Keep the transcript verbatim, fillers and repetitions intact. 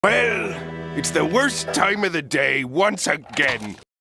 Well, it's the worst time of the day once again.